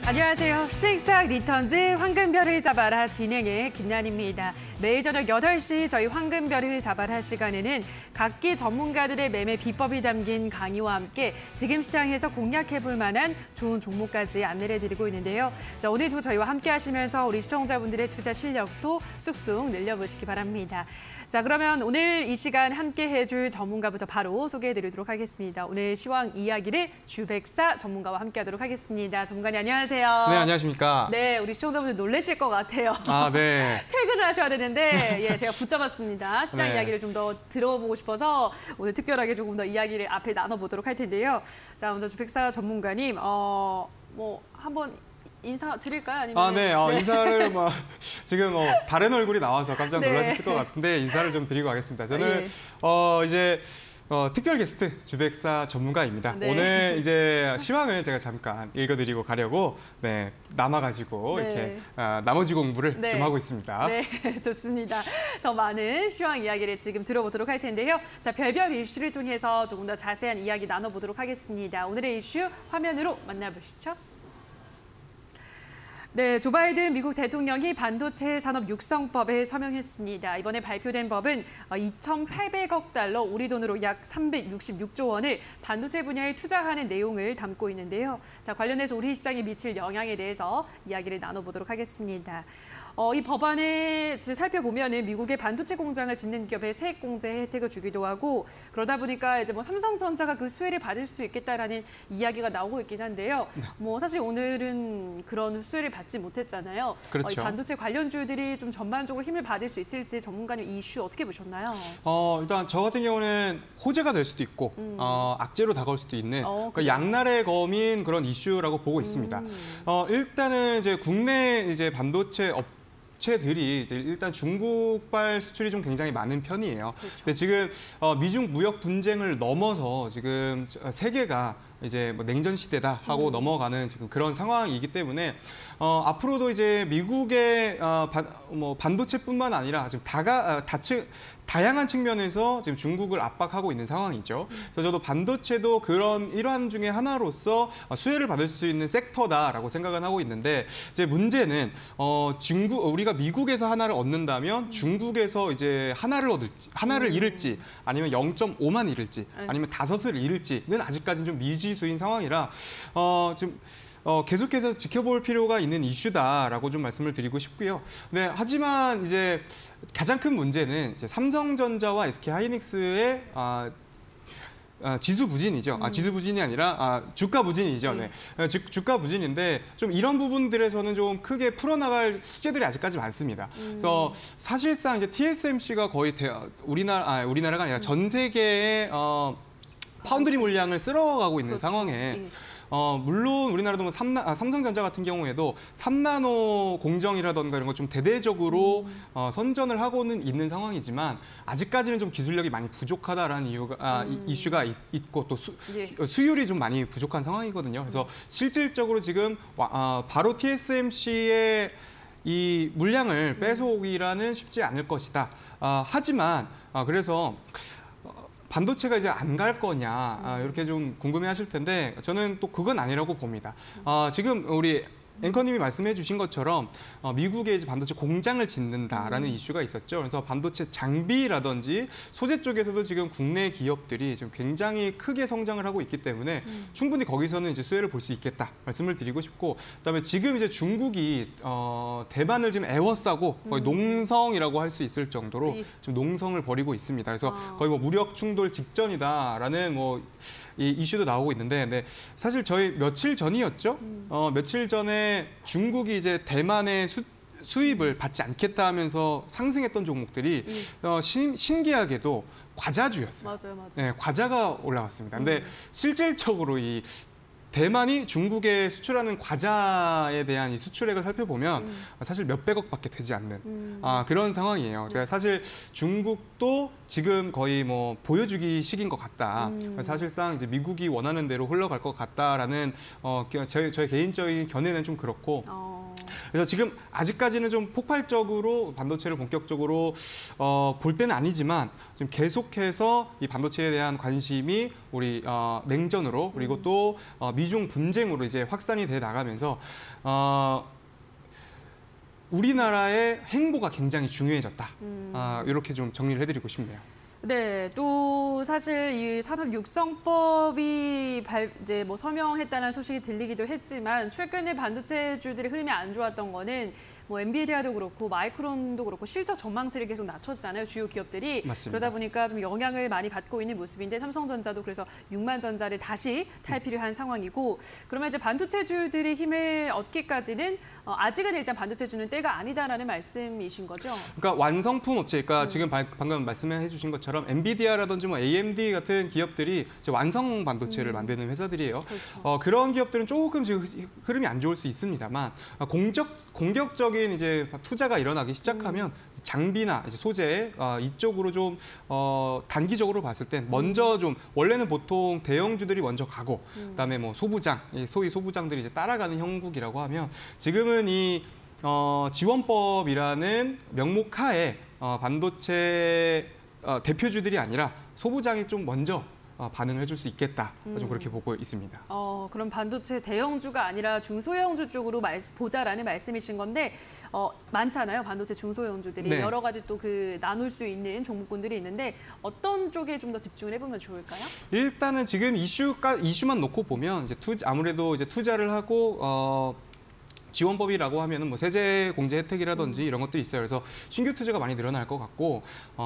안녕하세요. 슈팅스탁 리턴즈 황금별을 잡아라 진행의 김난입니다. 매일 저녁 8시 저희 황금별을 잡아라 시간에는 각기 전문가들의 매매 비법이 담긴 강의와 함께 지금 시장에서 공략해볼 만한 좋은 종목까지 안내를 해드리고 있는데요. 자, 오늘도 저희와 함께 하시면서 우리 시청자분들의 투자 실력도 쑥쑥 늘려보시기 바랍니다. 자, 그러면 오늘 이 시간 함께 해줄 전문가부터 바로 소개해드리도록 하겠습니다. 오늘 시황 이야기를 주백사 전문가와 함께 하도록 하겠습니다. 전문가님 안녕하세요. 네, 안녕하십니까. 네, 우리 시청자분들 놀라실 것 같아요. 아, 네. 퇴근을 하셔야 되는데 예, 제가 붙잡았습니다. 시장 네. 이야기를 좀 더 들어보고 싶어서 오늘 특별하게 조금 더 이야기를 앞에 나눠보도록 할 텐데요. 자, 먼저 주백사 전문가님, 뭐 한번 인사 드릴까요? 아니면 네. 인사를 지금 다른 얼굴이 나와서 깜짝 놀라셨을 것 같은데 인사를 좀 드리고 가겠습니다. 저는 이제 특별 게스트 주백사 전문가입니다. 네. 오늘 이제 시황을 제가 잠깐 읽어드리고 가려고 남아가지고 이렇게 나머지 공부를 좀 하고 있습니다. 네, 좋습니다. 더 많은 시황 이야기를 지금 들어보도록 할 텐데요. 자, 별별 이슈를 통해서 조금 더 자세한 이야기 나눠보도록 하겠습니다. 오늘의 이슈 화면으로 만나보시죠. 네, 조 바이든 미국 대통령이 반도체 산업 육성법에 서명했습니다. 이번에 발표된 법은 2,800억 달러, 우리 돈으로 약 366조 원을 반도체 분야에 투자하는 내용을 담고 있는데요. 자, 관련해서 우리 시장에 미칠 영향에 대해서 이야기를 나눠보도록 하겠습니다. 이 법안을 살펴보면은 미국의 반도체 공장을 짓는 기업에 세액 공제 혜택을 주기도 하고 그러다 보니까 이제 삼성전자가 그 수혜를 받을 수 있겠다라는 이야기가 나오고 있긴 한데요. 사실 오늘은 그런 수혜를 받지 못했잖아요. 그렇죠. 이 반도체 관련주들이 좀 전반적으로 힘을 받을 수 있을지 전문가님 이 이슈 어떻게 보셨나요? 일단 저 같은 경우는 호재가 될 수도 있고 악재로 다가올 수도 있는 그러니까 양날의 검인 그런 이슈라고 보고 있습니다. 일단은 이제 국내 이제 반도체 업체들이 일단 중국발 수출이 좀 굉장히 많은 편이에요. 그렇죠. 근데 지금 미중 무역 분쟁을 넘어서 지금 세계가 이제 냉전 시대다 하고 넘어가는 지금 그런 상황이기 때문에 앞으로도 이제 미국의 반도체뿐만 아니라 지금 다양한 측면에서 지금 중국을 압박하고 있는 상황이죠. 그래서 저도 반도체도 그런 일환 중에 하나로서 수혜를 받을 수 있는 섹터다라고 생각은 하고 있는데 이제 문제는 우리가 미국에서 하나를 얻는다면 중국에서 이제 하나를 잃을지 아니면 0.5만 잃을지 아니면 5을 잃을지는 아직까지는 좀 미지수인 상황이라 지금 계속해서 지켜볼 필요가 있는 이슈다라고 좀 말씀을 드리고 싶고요. 네, 하지만 이제 가장 큰 문제는 이제 삼성전자와 SK하이닉스의 지수 부진이죠. 지수 부진이 아니라 주가 부진이죠. 네. 주가 부진인데 좀 이런 부분들에서는 좀 크게 풀어나갈 숙제들이 아직까지 많습니다. 그래서 사실상 이제 TSMC가 거의 우리나라가 아니라 전 세계의 파운드리 물량을 쓸어가고 있는 상황에 물론 우리나라도 삼성전자 같은 경우에도 3나노 공정이라던가 이런 거 좀 대대적으로 선전을 하고는 있는 상황이지만 아직까지는 좀 기술력이 많이 부족하다라는 이슈가 있고 또 수율이 좀 많이 부족한 상황이거든요. 그래서 실질적으로 지금 바로 TSMC의 이 물량을 뺏어오기라는 쉽지 않을 것이다. 하지만 그래서 반도체가 이제 안 갈 거냐 이렇게 좀 궁금해하실 텐데 저는 또 그건 아니라고 봅니다. 지금 우리 앵커님이 말씀해 주신 것처럼 미국에 이제 반도체 공장을 짓는다라는 이슈가 있었죠. 그래서 반도체 장비라든지 소재 쪽에서도 지금 국내 기업들이 지금 굉장히 크게 성장을 하고 있기 때문에 충분히 거기서는 이제 수혜를 볼 수 있겠다 말씀을 드리고 싶고 그다음에 지금 이제 중국이 대만을 지금 애워싸고 거의 농성이라고 할 수 있을 정도로 지금 농성을 벌이고 있습니다. 그래서 거의 무력 충돌 직전이다라는 이 이슈도 나오고 있는데 네, 사실 저희 며칠 전이었죠. 며칠 전에 중국이 이제 대만의 수입을 받지 않겠다 하면서 상승했던 종목들이 신기하게도 과자주였어요. 맞아요. 네, 과자가 올라갔습니다. 근데 실질적으로 이 대만이 중국에 수출하는 과자에 대한 이 수출액을 살펴보면 사실 몇백억밖에 되지 않는 그런 상황이에요. 그러니까 사실 중국도 지금 거의 보여주기 식인 것 같다. 사실상 이제 미국이 원하는 대로 흘러갈 것 같다라는 저의 개인적인 견해는 좀 그렇고 그래서 지금 아직까지는 좀 폭발적으로 반도체를 본격적으로 볼 때는 아니지만 지금 계속해서 이 반도체에 대한 관심이 우리 냉전으로 그리고 또 미중 분쟁으로 이제 확산이 돼 나가면서 우리나라의 행보가 굉장히 중요해졌다. 이렇게 좀 정리를 해드리고 싶네요. 네, 또 사실 이 산업 육성법이 이제 뭐 서명했다는 소식이 들리기도 했지만 최근에 반도체주들의 흐름이 안 좋았던 거는 뭐 엔비디아도 그렇고 마이크론도 그렇고 실적 전망치를 계속 낮췄잖아요, 주요 기업들이. 맞습니다. 그러다 보니까 좀 영향을 많이 받고 있는 모습인데 삼성전자도 그래서 6만 전자를 다시 탈피를 한 상황이고 그러면 이제 반도체주들이 힘을 얻기까지는 아직은 일단 반도체주는 때가 아니다라는 말씀이신 거죠? 그러니까 완성품 업체, 그러니까 지금 방금 말씀해 주신 것처럼 엔비디아라든지 뭐 AMD 같은 기업들이 이제 완성 반도체를 만드는 회사들이에요. 그렇죠. 그런 기업들은 조금 지금 흐름이 안 좋을 수 있습니다만 공격적인 이제 투자가 일어나기 시작하면 장비나 이제 소재 이쪽으로 좀 단기적으로 봤을 땐 먼저 좀 원래는 보통 대형주들이 먼저 가고 그다음에 뭐 소부장, 소위 소부장들이 이제 따라가는 형국이라고 하면 지금은 이 지원법이라는 명목하에 반도체 대표주들이 아니라 소부장이 좀 먼저 반응을 해줄 수 있겠다. 좀 그렇게 보고 있습니다. 그럼 반도체 대형주가 아니라 중소형주 쪽으로 보자라는 말씀이신 건데 많잖아요. 반도체 중소형주들이 네. 여러 가지 또 그 나눌 수 있는 종목군들이 있는데 어떤 쪽에 좀 더 집중을 해보면 좋을까요? 일단은 지금 이슈만 놓고 보면 이제 아무래도 이제 투자를 하고 지원법이라고 하면은 뭐 세제 공제 혜택이라든지 이런 것들이 있어요. 그래서 신규 투자가 많이 늘어날 것 같고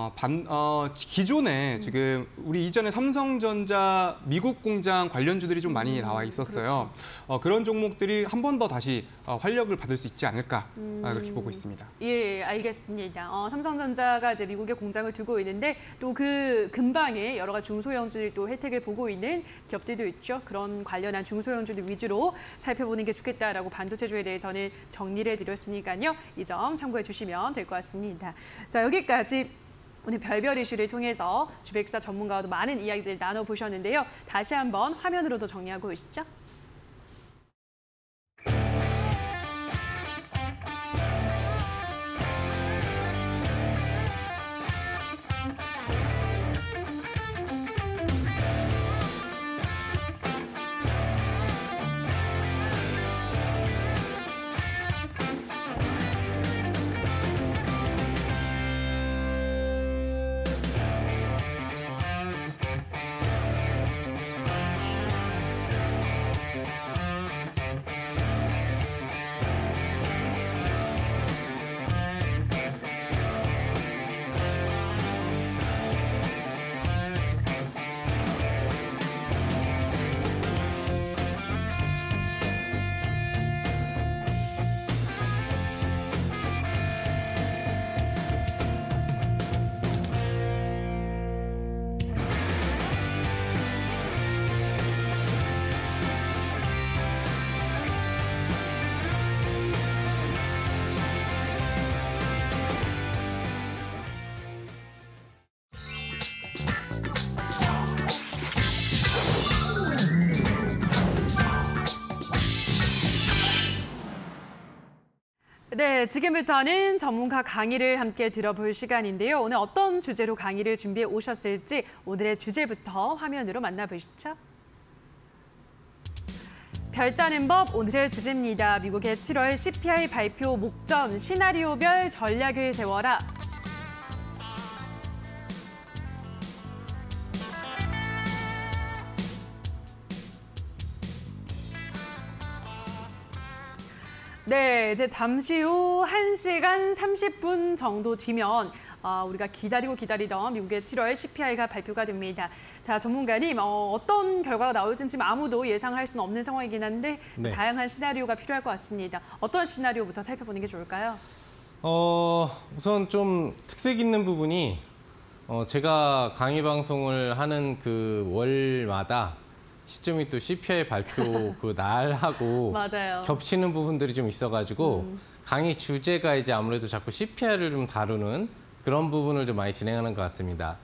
기존에 지금 우리 이전에 삼성전자 미국 공장 관련주들이 좀 많이 나와 있었어요. 그렇죠. 그런 종목들이 한 번 더 다시 활력을 받을 수 있지 않을까 그렇게 보고 있습니다. 예, 알겠습니다. 삼성전자가 이제 미국에 공장을 두고 있는데 또 그 근방에 여러 가지 중소형주들이 또 혜택을 보고 있는 기업들도 있죠. 그런 관련한 중소형주들 위주로 살펴보는 게 좋겠다라고 반도체주에 대해서는 정리를 해드렸으니까요. 이 점 참고해 주시면 될 것 같습니다. 자, 여기까지 오늘 별별 이슈를 통해서 주식사 전문가와도 많은 이야기들 나눠보셨는데요. 다시 한번 화면으로도 정리하고 오시죠. 네, 지금부터는 전문가 강의를 함께 들어볼 시간인데요. 오늘 어떤 주제로 강의를 준비해 오셨을지 오늘의 주제부터 화면으로 만나보시죠. 별 따는 법 오늘의 주제입니다. 미국의 7월 CPI 발표 목전 시나리오별 전략을 세워라. 네, 이제 잠시 후 1시간 30분 정도 뒤면 우리가 기다리던 미국의 7월 CPI가 발표가 됩니다. 자, 전문가님, 어떤 결과가 나올지는 지금 아무도 예상할 수는 없는 상황이긴 한데 네. 다양한 시나리오가 필요할 것 같습니다. 어떤 시나리오부터 살펴보는 게 좋을까요? 우선 좀 특색 있는 부분이 제가 강의 방송을 하는 그 월마다 시점이 또 CPI 발표 그 날하고 맞아요. 겹치는 부분들이 좀 있어가지고 강의 주제가 이제 아무래도 자꾸 CPI를 좀 다루는 그런 부분을 좀 많이 진행하는 것 같습니다.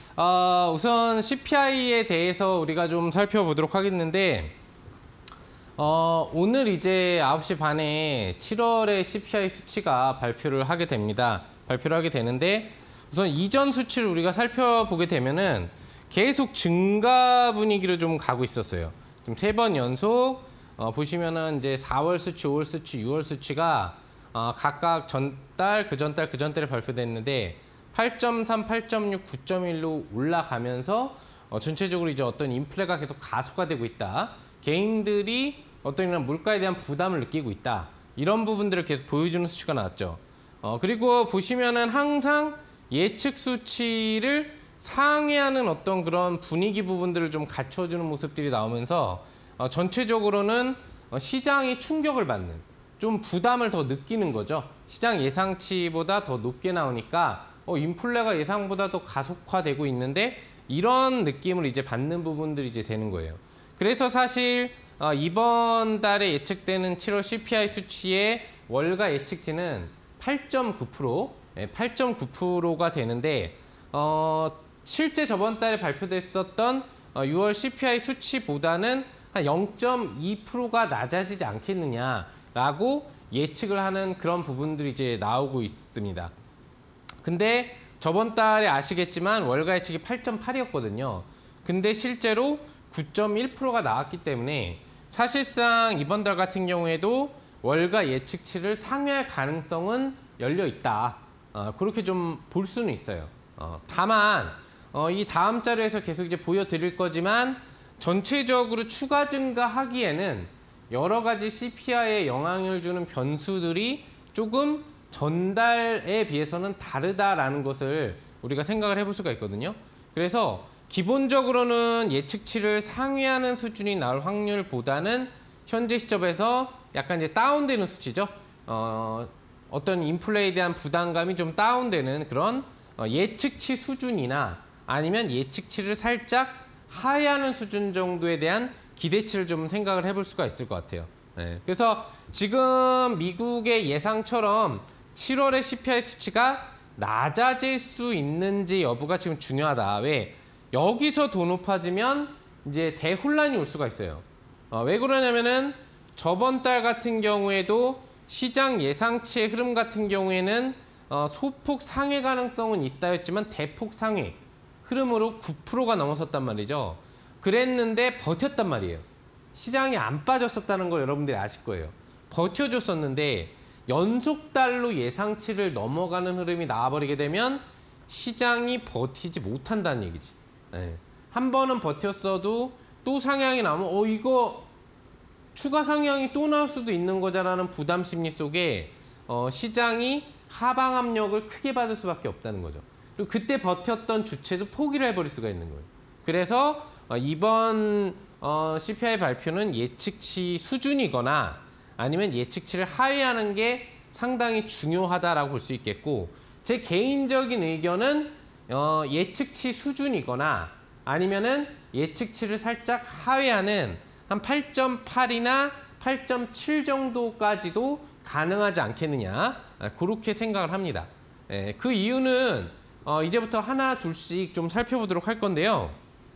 우선 CPI에 대해서 우리가 좀 살펴보도록 하겠는데 오늘 이제 9시 반에 7월의 CPI 수치가 발표를 하게 됩니다. 발표를 하게 되는데 우선 이전 수치를 우리가 살펴보게 되면은 계속 증가 분위기로 좀 가고 있었어요. 지금 3번 연속 보시면은 이제 4월 수치, 5월 수치, 6월 수치가 각각 전달, 그 전달에 발표됐는데 8.3, 8.6, 9.1로 올라가면서 전체적으로 이제 어떤 인플레가 계속 가속화 되고 있다. 개인들이 어떤 이런 물가에 대한 부담을 느끼고 있다. 이런 부분들을 계속 보여주는 수치가 나왔죠. 그리고 보시면은 항상 예측 수치를 상회하는 어떤 그런 분위기 부분들을 좀 갖춰주는 모습들이 나오면서 전체적으로는 시장이 충격을 받는, 좀 부담을 더 느끼는 거죠. 시장 예상치보다 더 높게 나오니까 인플레가 예상보다 더 가속화되고 있는데 이런 느낌을 이제 받는 부분들이 이제 되는 거예요. 그래서 사실 이번 달에 예측되는 7월 CPI 수치의 월가 예측치는 8.9%, 8.9%가 되는데 실제 저번 달에 발표됐었던 6월 CPI 수치보다는 한 0.2%가 낮아지지 않겠느냐라고 예측을 하는 그런 부분들이 이제 나오고 있습니다. 근데 저번 달에 아시겠지만 월가 예측이 8.8이었거든요. 근데 실제로 9.1%가 나왔기 때문에 사실상 이번 달 같은 경우에도 월가 예측치를 상회할 가능성은 열려 있다. 그렇게 좀 볼 수는 있어요. 다만 이 다음 자료에서 계속 이제 보여드릴 거지만 전체적으로 추가 증가하기에는 여러 가지 CPI에 영향을 주는 변수들이 조금 전달에 비해서는 다르다라는 것을 우리가 생각을 해볼 수가 있거든요. 그래서 기본적으로는 예측치를 상회하는 수준이 나올 확률보다는 현재 시점에서 약간 이제 다운되는 수치죠. 어떤 인플레에 대한 부담감이 좀 다운되는 그런 예측치 수준이나 아니면 예측치를 살짝 하회하는 수준 정도에 대한 기대치를 좀 생각을 해볼 수가 있을 것 같아요. 네. 그래서 지금 미국의 예상처럼 7월의 CPI 수치가 낮아질 수 있는지 여부가 지금 중요하다. 왜? 여기서 더 높아지면 이제 대혼란이 올 수가 있어요. 왜 그러냐면은 저번 달 같은 경우에도 시장 예상치의 흐름 같은 경우에는 소폭 상회 가능성은 있다였지만 대폭 상회 흐름으로 9%가 넘어섰단 말이죠. 그랬는데 버텼단 말이에요. 시장이 안 빠졌었다는 걸 여러분들이 아실 거예요. 버텨줬었는데 연속달로 예상치를 넘어가는 흐름이 나와버리게 되면 시장이 버티지 못한다는 얘기지. 네. 한 번은 버텼어도 또 상향이 나오면 이거 추가 상향이 또 나올 수도 있는 거잖아는 부담 심리 속에 시장이 하방 압력을 크게 받을 수밖에 없다는 거죠. 그리고 그때 버텼던 주체도 포기를 해버릴 수가 있는 거예요. 그래서 이번 CPI 발표는 예측치 수준이거나 아니면 예측치를 하회하는 게 상당히 중요하다라고 볼 수 있겠고, 제 개인적인 의견은 예측치 수준이거나 아니면은 예측치를 살짝 하회하는 한 8.8이나 8.7 정도까지도 가능하지 않겠느냐, 그렇게 생각을 합니다. 그 이유는 이제부터 하나 둘씩 좀 살펴보도록 할 건데요.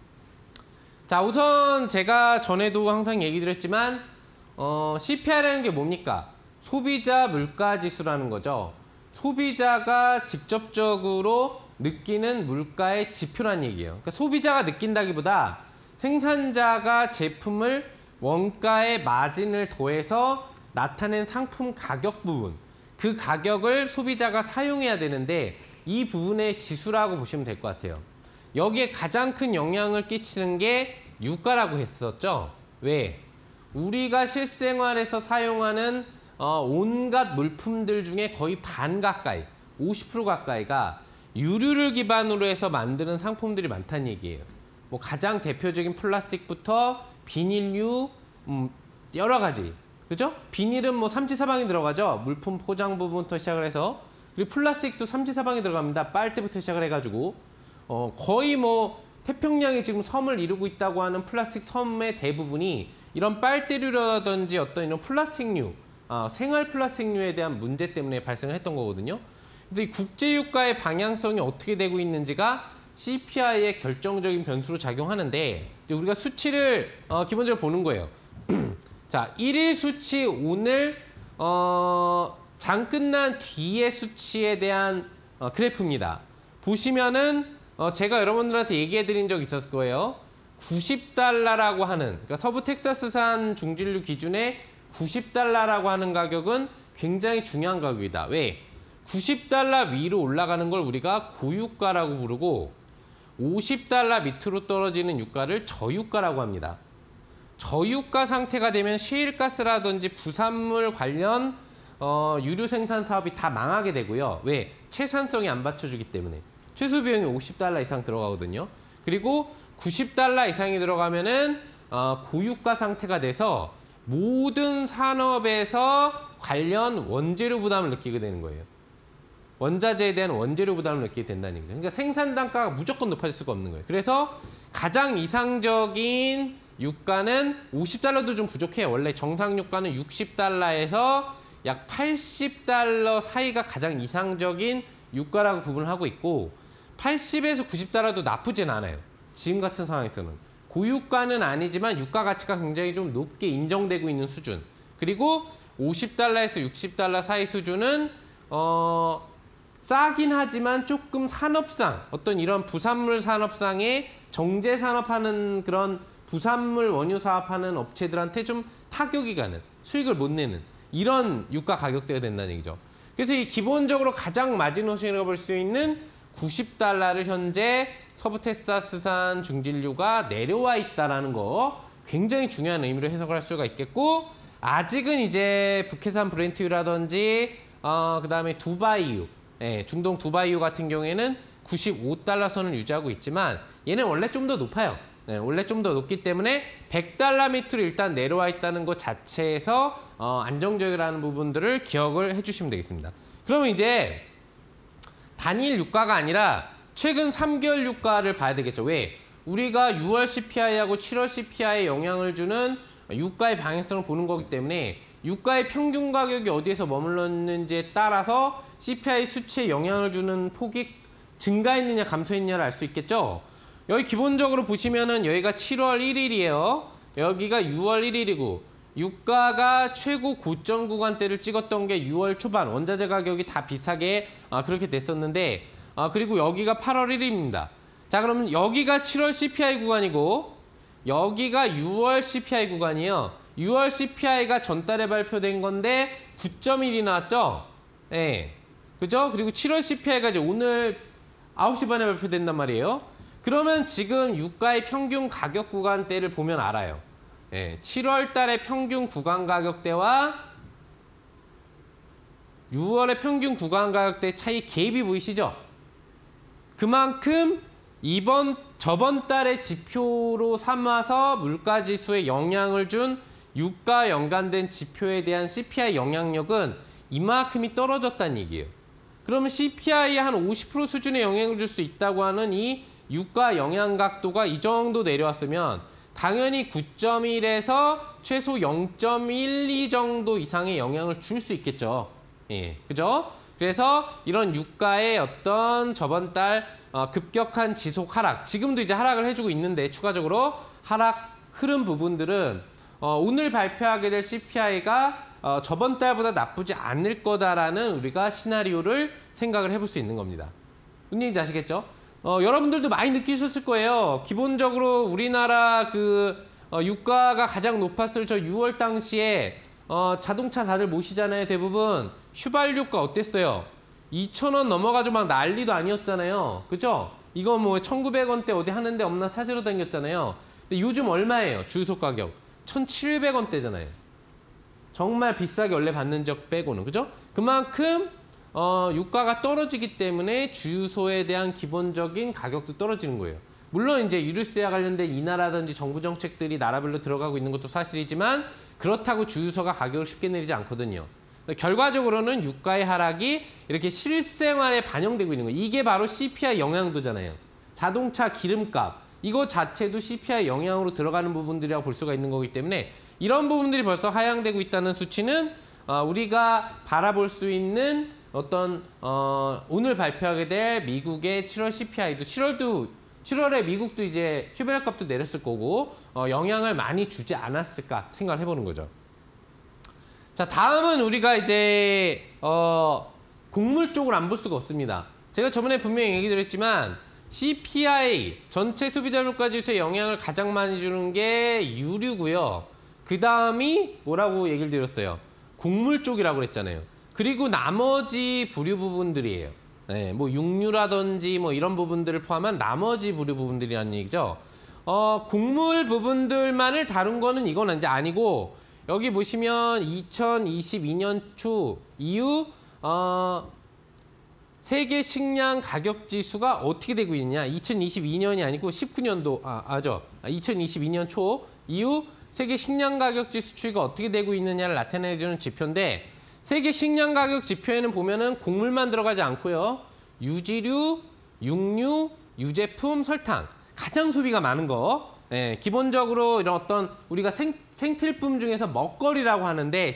자, 우선 제가 전에도 항상 얘기 드렸지만 CPI라는 게 뭡니까? 소비자 물가지수라는 거죠. 소비자가 직접적으로 느끼는 물가의 지표란 얘기예요. 그러니까 소비자가 느낀다기보다 생산자가 제품을 원가에 마진을 더해서 나타낸 상품 가격 부분, 그 가격을 소비자가 사용해야 되는데 이 부분의 지수라고 보시면 될 것 같아요. 여기에 가장 큰 영향을 끼치는 게 유가라고 했었죠. 왜? 우리가 실생활에서 사용하는 온갖 물품들 중에 거의 반 가까이, 50% 가까이가 유류를 기반으로 해서 만드는 상품들이 많다는 얘기예요. 뭐 가장 대표적인 플라스틱부터 비닐류, 여러 가지. 그죠? 비닐은 뭐 삼지사방이 들어가죠. 물품 포장 부분부터 시작을 해서. 그리고 플라스틱도 삼지사방이 들어갑니다. 빨대부터 시작을 해가지고. 거의 뭐 태평양이 지금 섬을 이루고 있다고 하는 플라스틱 섬의 대부분이 이런 빨대류라든지 어떤 이런 플라스틱류, 생활 플라스틱류에 대한 문제 때문에 발생을 했던 거거든요. 근데 이 국제유가의 방향성이 어떻게 되고 있는지가 CPI의 결정적인 변수로 작용하는데, 이제 우리가 수치를 기본적으로 보는 거예요. 자, 1일 수치 오늘 장 끝난 뒤의 수치에 대한 그래프입니다. 보시면은 제가 여러분들한테 얘기해 드린 적 있었을 거예요. 90달러라고 하는, 그러니까 서부 텍사스산 중진류 기준의 90달러라고 하는 가격은 굉장히 중요한 가격이다. 왜? 90달러 위로 올라가는 걸 우리가 고유가라고 부르고 50달러 밑으로 떨어지는 유가를 저유가라고 합니다. 저유가 상태가 되면 셰일가스라든지 부산물 관련 유류 생산 사업이 다 망하게 되고요. 왜? 채산성이 안 받쳐주기 때문에. 최소 비용이 50달러 이상 들어가거든요. 그리고 90달러 이상이 들어가면은 고유가 상태가 돼서 모든 산업에서 관련 원재료 부담을 느끼게 되는 거예요. 원자재에 대한 원재료 부담을 느끼게 된다는 얘기죠. 그러니까 생산 단가가 무조건 높아질 수가 없는 거예요. 그래서 가장 이상적인 유가는 50달러도 좀 부족해요. 원래 정상 유가는 60달러에서 약 80달러 사이가 가장 이상적인 유가라고 구분을 하고 있고 80에서 90달러도 나쁘진 않아요. 지금 같은 상황에서는. 고유가는 아니지만 유가 가치가 굉장히 좀 높게 인정되고 있는 수준. 그리고 50달러에서 60달러 사이 수준은 싸긴 하지만 조금 산업상 어떤 이런 부산물 산업상의 정제 산업하는 그런 부산물 원유 사업하는 업체들한테 좀 타격이 가는 수익을 못 내는 이런 유가 가격대가 된다는 얘기죠. 그래서 이 기본적으로 가장 마지노선이라고 볼 수 있는 90달러를 현재 서부 텍사스산 중진류가 내려와 있다는 거 굉장히 중요한 의미로 해석을 할 수가 있겠고 아직은 이제 북해산 브렌트유라든지 그다음에 두바이유, 중동 두바이유 같은 경우에는 95달러 선을 유지하고 있지만 얘는 원래 좀 더 높아요. 원래 좀 더 높기 때문에 100달러 밑으로 일단 내려와 있다는 것 자체에서 안정적이라는 부분들을 기억을 해주시면 되겠습니다. 그러면 이제 단일 유가가 아니라 최근 3개월 유가를 봐야 되겠죠. 왜? 우리가 6월 CPI하고 7월 CPI에 영향을 주는 유가의 방향성을 보는 거기 때문에 유가의 평균 가격이 어디에서 머물렀는지에 따라서 CPI 수치에 영향을 주는 폭이 증가했느냐 감소했느냐를 알 수 있겠죠. 여기 기본적으로 보시면은 여기가 7월 1일이에요. 여기가 6월 1일이고 유가가 최고 고점 구간대를 찍었던 게 6월 초반 원자재 가격이 다 비슷하게 그렇게 됐었는데 그리고 여기가 8월 1일입니다. 자 그러면 여기가 7월 CPI 구간이고 여기가 6월 CPI 구간이에요. 6월 CPI가 전달에 발표된 건데 9.1이 나왔죠? 네. 그죠? 그리고 7월 CPI가 이제 오늘 9시 반에 발표된단 말이에요. 그러면 지금 유가의 평균 가격 구간대를 보면 알아요. 예, 7월 달의 평균 구간 가격대와 6월의 평균 구간 가격대 차이 갭이 보이시죠? 그만큼 저번 달의 지표로 삼아서 물가지수에 영향을 준 유가 연관된 지표에 대한 CPI 영향력은 이만큼이 떨어졌다는 얘기예요. 그러면 CPI에 한 50% 수준의 영향을 줄 수 있다고 하는 이 유가 영향 각도가 이 정도 내려왔으면 당연히 9.1에서 최소 0.12 정도 이상의 영향을 줄 수 있겠죠. 예, 그죠? 그래서 이런 유가의 어떤 저번 달 급격한 지속 하락, 지금도 이제 하락을 해주고 있는데 추가적으로 하락 흐름 부분들은 오늘 발표하게 될 CPI가 저번 달보다 나쁘지 않을 거다라는 우리가 시나리오를 생각을 해볼 수 있는 겁니다. 무슨 얘기인지 아시겠죠? 여러분들도 많이 느끼셨을 거예요. 기본적으로 우리나라 유가가 가장 높았을 저 6월 당시에 자동차 다들 모시잖아요. 대부분 휘발유가 어땠어요? 2,000원 넘어가지고 막 난리도 아니었잖아요. 그죠? 이거 뭐 1,900원대 어디 하는데 없나 찾으러 다녔잖아요. 근데 요즘 얼마예요? 주유소 가격 1,700원대잖아요. 정말 비싸게 원래 받는 적 빼고는. 그죠? 그만큼 유가가 떨어지기 때문에 주유소에 대한 기본적인 가격도 떨어지는 거예요. 물론 이제 유류세와 관련된 인하라든지 정부 정책들이 나라별로 들어가고 있는 것도 사실이지만 그렇다고 주유소가 가격을 쉽게 내리지 않거든요. 결과적으로는 유가의 하락이 이렇게 실생활에 반영되고 있는 거예요. 이게 바로 CPI 영향도잖아요. 자동차 기름값 이거 자체도 CPI 영향으로 들어가는 부분들이라고 볼 수가 있는 거기 때문에 이런 부분들이 벌써 하향되고 있다는 수치는 우리가 바라볼 수 있는 어떤 오늘 발표하게 될 미국의 7월 CPI도 7월도 7월에 미국도 이제 휴배값도 내렸을 거고 영향을 많이 주지 않았을까 생각을 해보는 거죠. 자, 다음은 우리가 이제 곡물 쪽을 안 볼 수가 없습니다. 제가 저번에 분명히 얘기 드렸지만 CPI, 전체 소비자 물가 지수에 영향을 가장 많이 주는 게 유류고요. 그 다음이 뭐라고 얘기를 드렸어요? 곡물 쪽이라고 그랬잖아요. 그리고 나머지 부류 부분들이에요. 네, 뭐 육류라든지 뭐 이런 부분들을 포함한 나머지 부류 부분들이라는 얘기죠. 곡물 부분들만을 다룬 거는 이건 이제 아니고 여기 보시면 2022년 초 이후 세계 식량 가격 지수가 어떻게 되고 있느냐. 2022년이 아니고 19년도, 2022년 초 이후 세계 식량 가격 지수 추이가 어떻게 되고 있느냐를 나타내주는 지표인데 세계 식량 가격 지표에는 보면은 곡물만 들어가지 않고요. 유지류, 육류, 유제품, 설탕. 가장 소비가 많은 거. 예, 기본적으로 이런 어떤 우리가 생필품 중에서 먹거리라고 하는데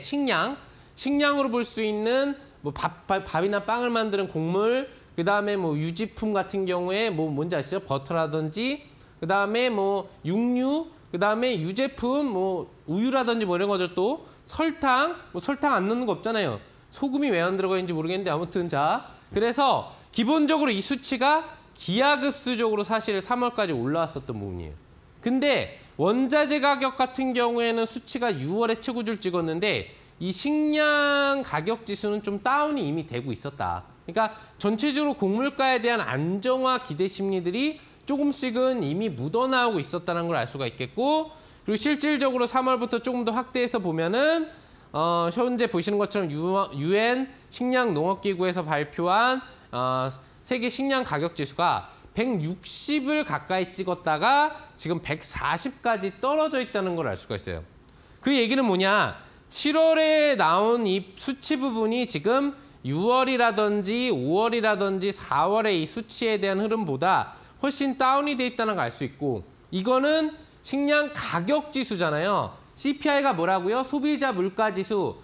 식량으로 볼 수 있는 뭐 밥이나 빵을 만드는 곡물, 그 다음에 뭐 유지품 같은 경우에 뭐 뭔지 아시죠? 버터라든지, 그 다음에 뭐 육류, 그 다음에 유제품, 뭐 우유라든지 뭐 이런 거죠. 또 설탕, 뭐 설탕 안 넣는 거 없잖아요. 소금이 왜 안 들어가 있는지 모르겠는데 아무튼 자, 그래서 기본적으로 이 수치가 기하급수적으로 사실 3월까지 올라왔었던 부분이에요. 근데 원자재 가격 같은 경우에는 수치가 6월에 최고치를 찍었는데 이 식량 가격 지수는 좀 다운이 이미 되고 있었다. 그러니까 전체적으로 곡물가에 대한 안정화 기대 심리들이 조금씩은 이미 묻어나오고 있었다는 걸 알 수가 있겠고, 그리고 실질적으로 3월부터 조금 더 확대해서 보면은 현재 보시는 것처럼 UN 식량농업기구에서 발표한 세계 식량 가격 지수가 160을 가까이 찍었다가 지금 140까지 떨어져 있다는 걸 알 수가 있어요. 그 얘기는 뭐냐? 7월에 나온 이 수치 부분이 지금 6월이라든지 5월이라든지 4월의 이 수치에 대한 흐름보다 훨씬 다운이 돼 있다는 걸 알 수 있고, 이거는 식량 가격 지수잖아요. CPI가 뭐라고요? 소비자 물가 지수.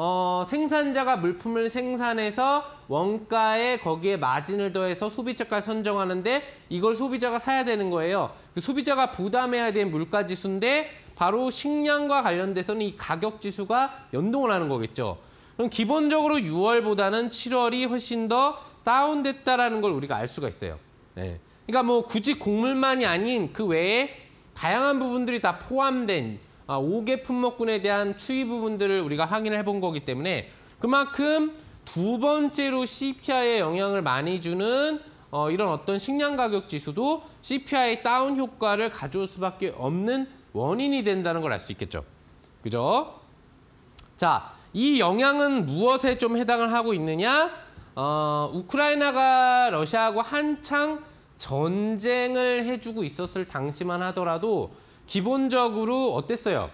생산자가 물품을 생산해서 원가에 거기에 마진을 더해서 소비자가 선정하는데 이걸 소비자가 사야 되는 거예요. 그 소비자가 부담해야 되는 물가 지수인데 바로 식량과 관련돼서는 이 가격 지수가 연동을 하는 거겠죠. 그럼 기본적으로 6월보다는 7월이 훨씬 더 다운됐다라는 걸 우리가 알 수가 있어요. 네. 그러니까 뭐 굳이 곡물만이 아닌 그 외에 다양한 부분들이 다 포함된 5개 품목군에 대한 추이 부분들을 우리가 확인을 해본 거기 때문에 그만큼 두 번째로 CPI에 영향을 많이 주는 이런 어떤 식량 가격 지수도 CPI 다운 효과를 가져올 수밖에 없는 원인이 된다는 걸 알 수 있겠죠. 그죠? 자, 이 영향은 무엇에 좀 해당을 하고 있느냐? 우크라이나가 러시아하고 한창 전쟁을 해주고 있었을 당시만 하더라도 기본적으로 어땠어요?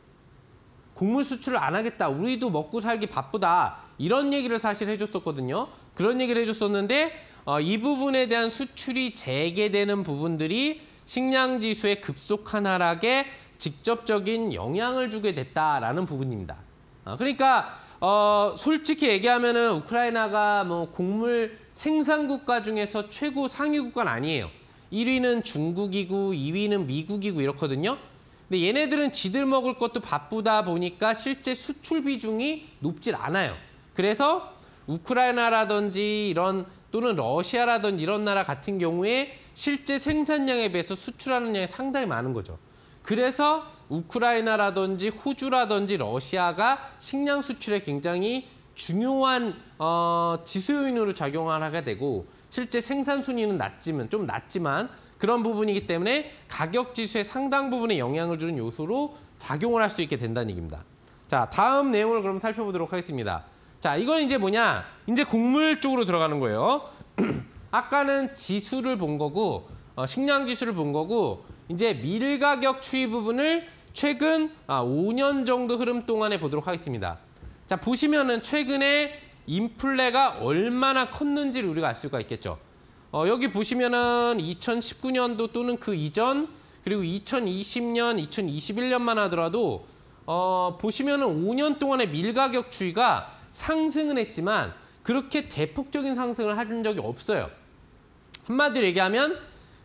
곡물 수출을 안 하겠다. 우리도 먹고 살기 바쁘다. 이런 얘기를 사실 해줬었거든요. 그런 얘기를 해줬었는데 이 부분에 대한 수출이 재개되는 부분들이 식량지수의 급속한 하락에 직접적인 영향을 주게 됐다라는 부분입니다. 그러니까 솔직히 얘기하면은 우크라이나가 뭐 곡물 생산 국가 중에서 최고 상위 국가는 아니에요. 1위는 중국이고 2위는 미국이고 이렇거든요. 근데 얘네들은 지들 먹을 것도 바쁘다 보니까 실제 수출 비중이 높질 않아요. 그래서 우크라이나라든지 이런 또는 러시아라든지 이런 나라 같은 경우에 실제 생산량에 비해서 수출하는 양이 상당히 많은 거죠. 그래서 우크라이나라든지 호주라든지 러시아가 식량 수출에 굉장히 중요한 지수 요인으로 작용을 하게 되고 실제 생산 순위는 좀 낮지만 그런 부분이기 때문에 가격 지수의 상당 부분에 영향을 주는 요소로 작용을 할 수 있게 된다는 얘기입니다. 자, 다음 내용을 그럼 살펴보도록 하겠습니다. 자, 이건 이제 뭐냐? 이제 곡물 쪽으로 들어가는 거예요. 아까는 지수를 본 거고 식량 지수를 본 거고 이제 밀 가격 추이 부분을 최근 5년 정도 흐름 동안에 보도록 하겠습니다. 자, 보시면은 최근에 인플레가 얼마나 컸는지를 우리가 알 수가 있겠죠. 여기 보시면은 2019년도 또는 그 이전 그리고 2020년, 2021년만 하더라도 보시면은 5년 동안의 밀 가격 추이가 상승은 했지만 그렇게 대폭적인 상승을 한 적이 없어요. 한마디로 얘기하면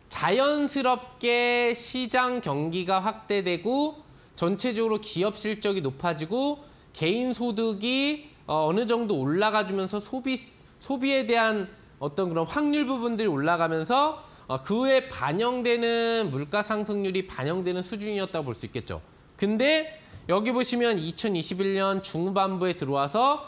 자연스럽게 시장 경기가 확대되고 전체적으로 기업 실적이 높아지고 개인 소득이 어느 정도 올라가주면서 소비에 대한 어떤 그런 확률 부분들이 올라가면서 그에 반영되는 물가 상승률이 반영되는 수준이었다고 볼 수 있겠죠. 근데 여기 보시면 2021년 중반부에 들어와서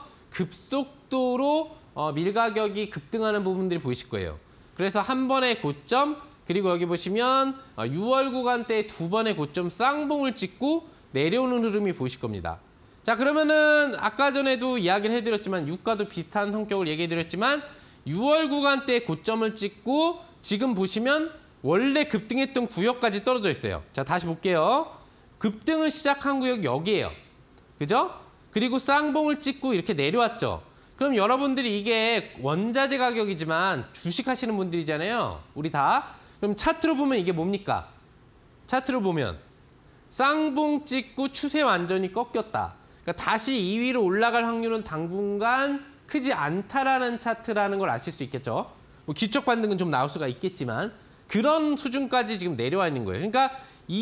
급속도로 밀 가격이 급등하는 부분들이 보이실 거예요. 그래서 한 번의 고점, 그리고 여기 보시면 6월 구간대에 두 번의 고점 쌍봉을 찍고 내려오는 흐름이 보이실 겁니다. 자, 그러면은 아까 전에도 이야기를 해드렸지만 유가도 비슷한 성격을 얘기해드렸지만 6월 구간대에 고점을 찍고 지금 보시면 원래 급등했던 구역까지 떨어져 있어요. 자, 다시 볼게요. 급등을 시작한 구역이 여기예요. 그죠? 그리고 쌍봉을 찍고 이렇게 내려왔죠. 그럼 여러분들이 이게 원자재 가격이지만 주식하시는 분들이잖아요. 우리 다. 그럼 차트로 보면 이게 뭡니까? 차트로 보면 쌍봉 찍고 추세 완전히 꺾였다. 그러니까 다시 2위로 올라갈 확률은 당분간 크지 않다라는 차트라는 걸 아실 수 있겠죠. 뭐 기적 반등은 좀 나올 수가 있겠지만 그런 수준까지 지금 내려와 있는 거예요. 그러니까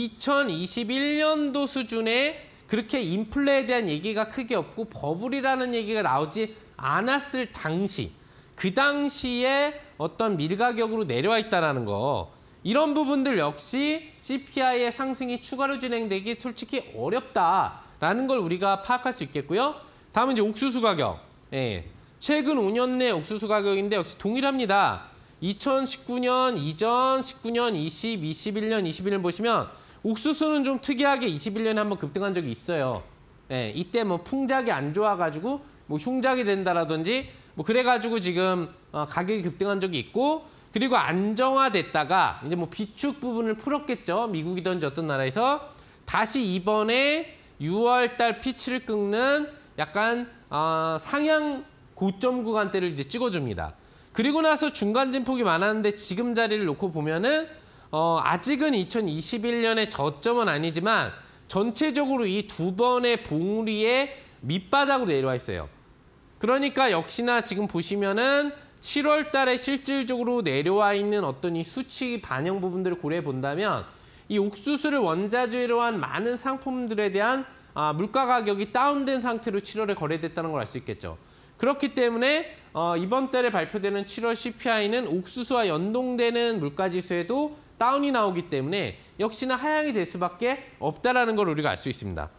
2021년도 수준에 그렇게 인플레에 대한 얘기가 크게 없고 버블이라는 얘기가 나오지 않았을 당시, 그 당시에 어떤 밀가격으로 내려와 있다는 거, 이런 부분들 역시 CPI의 상승이 추가로 진행되기 솔직히 어렵다라는 걸 우리가 파악할 수 있겠고요. 다음은 이제 옥수수 가격. 예. 최근 5년 내 옥수수 가격인데 역시 동일합니다. 2019년 이전, 19년, 20, 21년, 21년 보시면 옥수수는 좀 특이하게 21년에 한번 급등한 적이 있어요. 예, 이때 뭐 풍작이 안 좋아가지고 뭐 흉작이 된다라든지 뭐 그래가지고 지금 가격이 급등한 적이 있고, 그리고 안정화됐다가 이제 뭐 비축 부분을 풀었겠죠. 미국이든지 어떤 나라에서 다시 이번에 6월 달 피치를 꺾는 약간 상향 고점 구간대를 이제 찍어줍니다. 그리고 나서 중간 진폭이 많았는데 지금 자리를 놓고 보면은 아직은 2021년의 저점은 아니지만 전체적으로 이 두 번의 봉우리의 밑바닥으로 내려와 있어요. 그러니까 역시나 지금 보시면은 7월 달에 실질적으로 내려와 있는 어떤 이 수치 반영 부분들을 고려해 본다면 이 옥수수를 원자재로 한 많은 상품들에 대한 물가 가격이 다운된 상태로 7월에 거래됐다는 걸 알 수 있겠죠. 그렇기 때문에 이번 달에 발표되는 7월 CPI는 옥수수와 연동되는 물가지수에도 다운이 나오기 때문에 역시나 하향이 될 수밖에 없다는 걸 우리가 알 수 있습니다.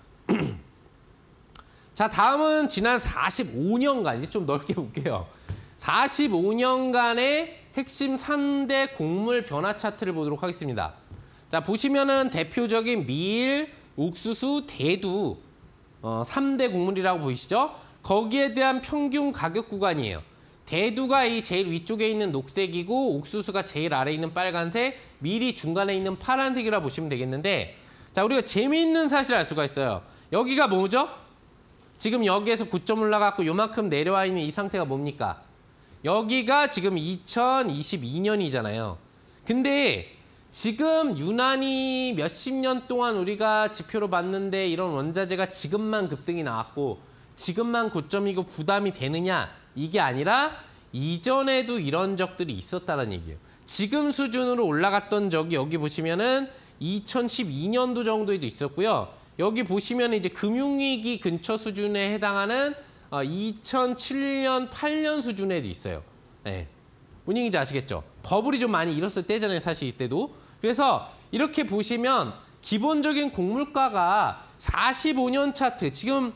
자, 다음은 지난 45년간, 이제 좀 넓게 볼게요. 45년간의 핵심 3대 곡물 변화 차트를 보도록 하겠습니다. 자, 보시면은 대표적인 밀, 옥수수, 대두 3대 곡물이라고 보이시죠? 거기에 대한 평균 가격 구간이에요. 대두가 이 제일 위쪽에 있는 녹색이고 옥수수가 제일 아래에 있는 빨간색, 밀이 중간에 있는 파란색이라 보시면 되겠는데, 자, 우리가 재미있는 사실을 알 수가 있어요. 여기가 뭐죠? 지금 여기에서 고점 올라갔고 요만큼 내려와 있는 이 상태가 뭡니까? 여기가 지금 2022년이잖아요. 근데 지금 유난히 몇십 년 동안 우리가 지표로 봤는데 이런 원자재가 지금만 급등이 나왔고 지금만 고점이고 부담이 되느냐, 이게 아니라 이전에도 이런 적들이 있었다는 얘기예요. 지금 수준으로 올라갔던 적이 여기 보시면은 2012년도 정도에도 있었고요. 여기 보시면 이제 금융위기 근처 수준에 해당하는 2007년, 8년 수준에도 있어요. 네. 뭔 얘기인지 아시겠죠? 버블이 좀 많이 일었을 때잖아요, 사실 이때도. 그래서 이렇게 보시면 기본적인 곡물가가 45년 차트, 지금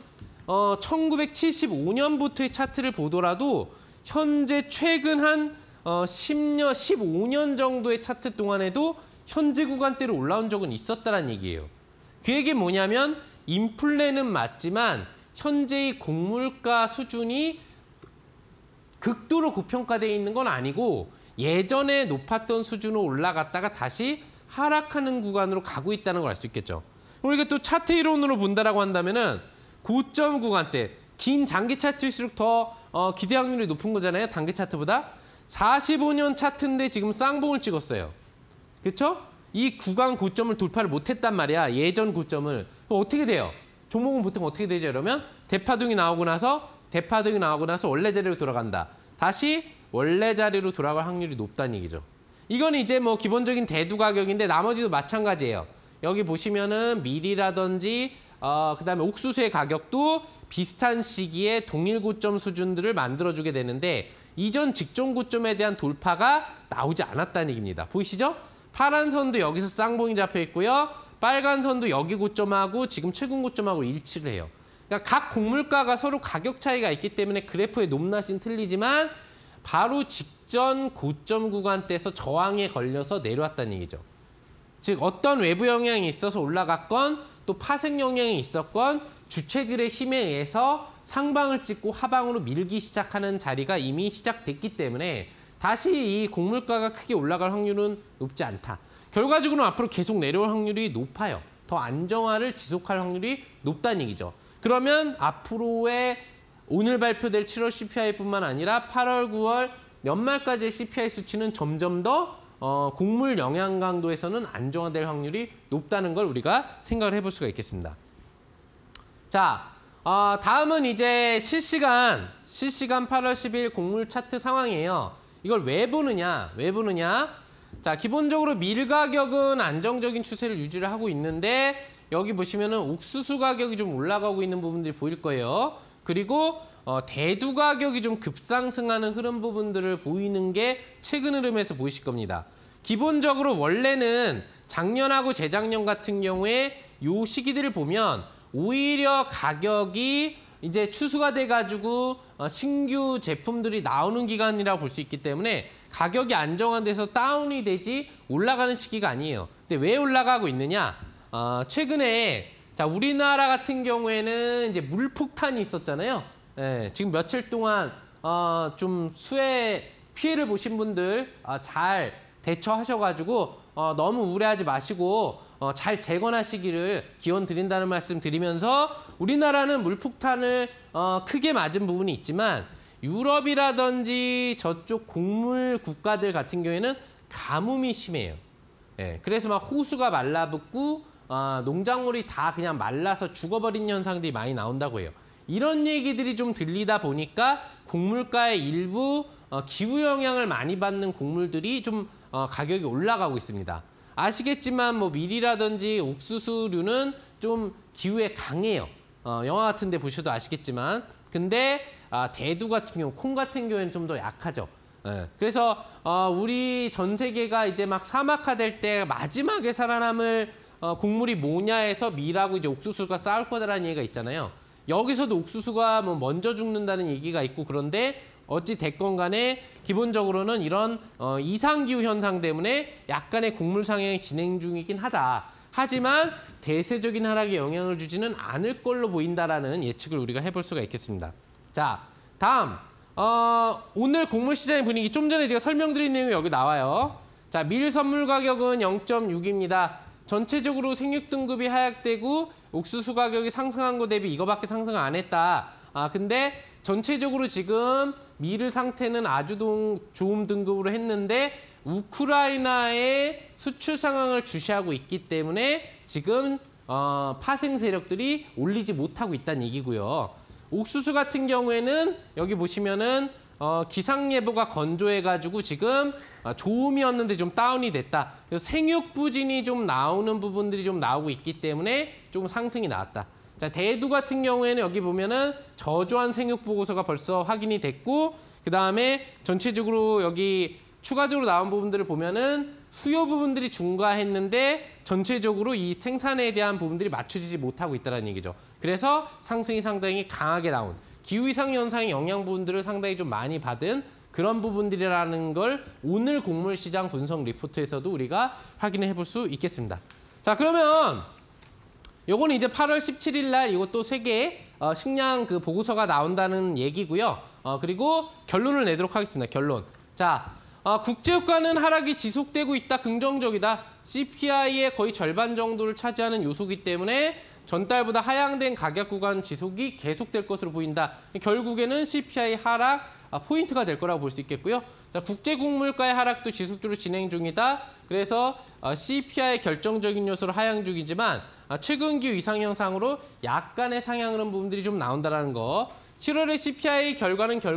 1975년부터의 차트를 보더라도 현재 최근 한 10년, 15년 정도의 차트 동안에도 현재 구간대로 올라온 적은 있었다는 얘기예요. 그 얘기는 뭐냐면 인플레는 맞지만 현재의 곡물가 수준이 극도로 고평가되어 있는 건 아니고 예전에 높았던 수준으로 올라갔다가 다시 하락하는 구간으로 가고 있다는 걸 알 수 있겠죠. 우리가 또 차트 이론으로 본다라고 한다면은 고점 구간대, 긴 장기 차트일수록 더 기대 확률이 높은 거잖아요. 단기 차트보다. 45년 차트인데 지금 쌍봉을 찍었어요. 그렇죠? 이 구간 고점을 돌파를 못했단 말이야. 예전 고점을. 그럼 어떻게 돼요? 종목은 보통 어떻게 되죠? 그러면 대파동이 나오고 나서 원래 자리로 돌아간다. 다시 원래 자리로 돌아갈 확률이 높다는 얘기죠. 이건 이제 뭐 기본적인 대두 가격인데 나머지도 마찬가지예요. 여기 보시면은 밀이라든지 그다음에 옥수수의 가격도 비슷한 시기에 동일 고점 수준들을 만들어주게 되는데 이전 직전 고점에 대한 돌파가 나오지 않았다는 얘기입니다. 보이시죠? 파란 선도 여기서 쌍봉이 잡혀 있고요. 빨간 선도 여기 고점하고 지금 최근 고점하고 일치를 해요. 그러니까 각 곡물가가 서로 가격 차이가 있기 때문에 그래프의 높낮이는 틀리지만 바로 직전 고점 구간대에서 저항에 걸려서 내려왔다는 얘기죠. 즉 어떤 외부 영향이 있어서 올라갔건 또 파생 영향이 있었건 주체들의 힘에 의해서 상방을 찍고 하방으로 밀기 시작하는 자리가 이미 시작됐기 때문에 다시 이 곡물가가 크게 올라갈 확률은 높지 않다. 결과적으로는 앞으로 계속 내려올 확률이 높아요. 더 안정화를 지속할 확률이 높다는 얘기죠. 그러면 앞으로의 오늘 발표될 7월 CPI뿐만 아니라 8월, 9월 연말까지의 CPI 수치는 점점 더 곡물 영양 강도에서는 안정화될 확률이 높다는 걸 우리가 생각을 해볼 수가 있겠습니다. 자, 다음은 이제 실시간 8월 10일 곡물 차트 상황이에요. 이걸 왜 보느냐? 자, 기본적으로 밀 가격은 안정적인 추세를 유지를 하고 있는데 여기 보시면은 옥수수 가격이 좀 올라가고 있는 부분들이 보일 거예요. 그리고 대두 가격이 좀 급상승하는 흐름 부분들을 보이는 게 최근 흐름에서 보이실 겁니다. 기본적으로 원래는 작년하고 재작년 같은 경우에 요 시기들을 보면 오히려 가격이 이제 추수가 돼가지고 신규 제품들이 나오는 기간이라고 볼 수 있기 때문에 가격이 안정화돼서 다운이 되지 올라가는 시기가 아니에요. 근데 왜 올라가고 있느냐? 최근에 자 우리나라 같은 경우에는 이제 물폭탄이 있었잖아요. 예, 지금 며칠 동안 좀 수해 피해를 보신 분들 잘 대처하셔가지고 너무 우려하지 마시고 잘 재건하시기를 기원 드린다는 말씀 드리면서 우리나라는 물폭탄을 크게 맞은 부분이 있지만 유럽이라든지 저쪽 곡물 국가들 같은 경우에는 가뭄이 심해요. 예, 그래서 막 호수가 말라붙고 농작물이 다 그냥 말라서 죽어버린 현상들이 많이 나온다고 해요. 이런 얘기들이 좀 들리다 보니까 곡물가의 일부 기후 영향을 많이 받는 곡물들이 좀 가격이 올라가고 있습니다. 아시겠지만 뭐 밀이라든지 옥수수류는 좀 기후에 강해요. 영화 같은 데 보셔도 아시겠지만 근데 대두 같은 경우, 콩 같은 경우에는 좀 더 약하죠. 예. 그래서 우리 전 세계가 이제 막 사막화될 때 마지막에 살아남을 곡물이 뭐냐 해서 밀하고 이제 옥수수가 싸울 거다라는 얘기가 있잖아요. 여기서도 옥수수가 뭐 먼저 죽는다는 얘기가 있고 그런데 어찌 됐건 간에 기본적으로는 이런 이상기후 현상 때문에 약간의 곡물 상향이 진행 중이긴 하다. 하지만 대세적인 하락에 영향을 주지는 않을 걸로 보인다라는 예측을 우리가 해볼 수가 있겠습니다. 자, 다음 오늘 곡물 시장의 분위기 좀 전에 제가 설명드린 내용이 여기 나와요. 자, 밀 선물 가격은 0.6입니다. 전체적으로 생육 등급이 하락되고 옥수수 가격이 상승한 거 대비 이거밖에 상승을 안 했다. 근데 전체적으로 지금 밀 상태는 아주 좋은 등급으로 했는데 우크라이나의 수출 상황을 주시하고 있기 때문에 지금 파생 세력들이 올리지 못하고 있다는 얘기고요. 옥수수 같은 경우에는 여기 보시면은 기상 예보가 건조해가지고 지금 좋음이었는데 좀 다운이 됐다. 그래서 생육 부진이 좀 나오는 부분들이 좀 나오고 있기 때문에 좀 상승이 나왔다. 자, 대두 같은 경우에는 여기 보면은 저조한 생육 보고서가 벌써 확인이 됐고 그 다음에 전체적으로 여기 추가적으로 나온 부분들을 보면은 수요 부분들이 증가했는데 전체적으로 이 생산에 대한 부분들이 맞춰지지 못하고 있다는 얘기죠. 그래서 상승이 상당히 강하게 나온 기후이상 현상의 영향 부분들을 상당히 좀 많이 받은 그런 부분들이라는 걸 오늘 곡물 시장 분석 리포트에서도 우리가 확인해 볼 수 있겠습니다. 자, 그러면 요거는 이제 8월 17일 날 이것도 세계 식량 그 보고서가 나온다는 얘기고요. 그리고 결론을 내도록 하겠습니다. 결론. 자, 국제유가는 하락이 지속되고 있다. 긍정적이다. CPI의 거의 절반 정도를 차지하는 요소이기 때문에 전달보다 하향된 가격 구간 지속이 계속될 것으로 보인다. 결국에는 CPI 하락 포인트가 될 거라고 볼 수 있겠고요. 자, 국제곡물가의 하락도 지속적으로 진행 중이다. 그래서 CPI의 결정적인 요소로 하향 중이지만 최근 기후 이상 현상으로 약간의 상향 흐름 부분들이 좀 나온다는 거. 7월의 CPI 결과는 결국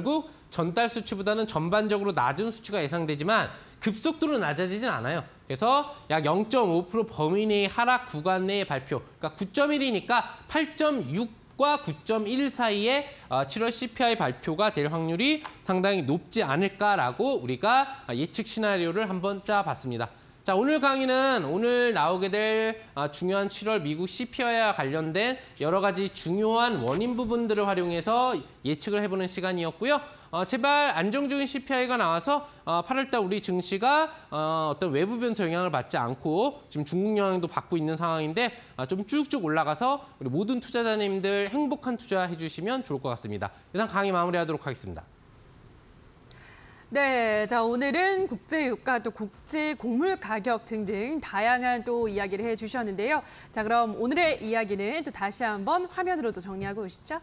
전달 수치보다는 전반적으로 낮은 수치가 예상되지만 급속도로 낮아지진 않아요. 그래서 약 0.5% 범위 내의 하락 구간 내의 발표. 그러니까 9.1이니까 8.6과 9.1 사이에 7월 CPI 발표가 될 확률이 상당히 높지 않을까라고 우리가 예측 시나리오를 한번 짜봤습니다. 자, 오늘 강의는 오늘 나오게 될 중요한 7월 미국 CPI와 관련된 여러 가지 중요한 원인 부분들을 활용해서 예측을 해보는 시간이었고요. 제발 안정적인 CPI가 나와서 8월달 우리 증시가 어떤 외부 변수 영향을 받지 않고 지금 중국 영향도 받고 있는 상황인데 좀 쭉쭉 올라가서 우리 모든 투자자님들 행복한 투자 해주시면 좋을 것 같습니다. 이상 강의 마무리하도록 하겠습니다. 네, 자 오늘은 국제유가 또 국제 곡물 가격 등등 다양한 또 이야기를 해주셨는데요. 자 그럼 오늘의 이야기는 또 다시 한번 화면으로도 정리하고 오시죠.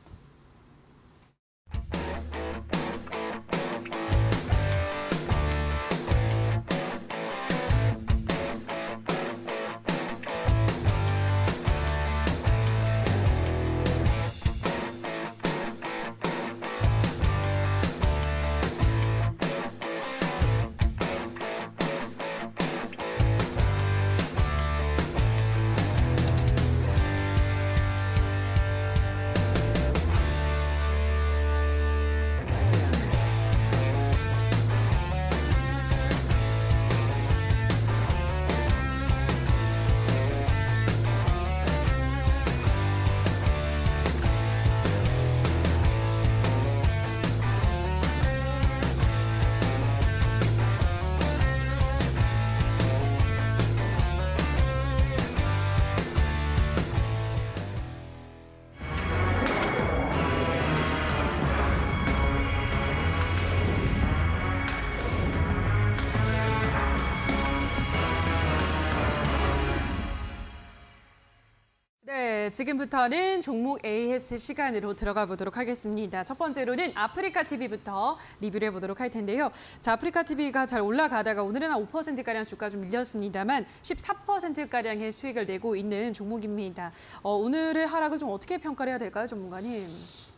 네, 지금부터는 종목 AS 시간으로 들어가 보도록 하겠습니다. 첫 번째로는 아프리카 TV부터 리뷰를 해보도록 할 텐데요. 자, 아프리카 TV가 잘 올라가다가 오늘은 한 5%가량 주가 좀 밀렸습니다만 14%가량의 수익을 내고 있는 종목입니다. 오늘의 하락을 좀 어떻게 평가를 해야 될까요, 전문가님?